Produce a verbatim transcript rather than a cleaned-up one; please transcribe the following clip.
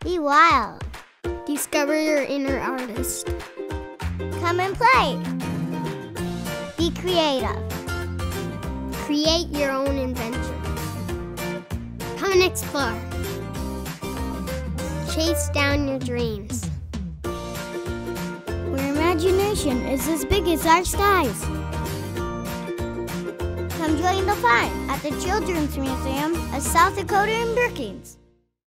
Be wild. Discover your inner artist. Come and play. Be creative. Create your own adventure. Come and explore. Chase down your dreams. Where imagination is as big as our skies. Come join the fun at the Children's Museum of South Dakota in Brookings.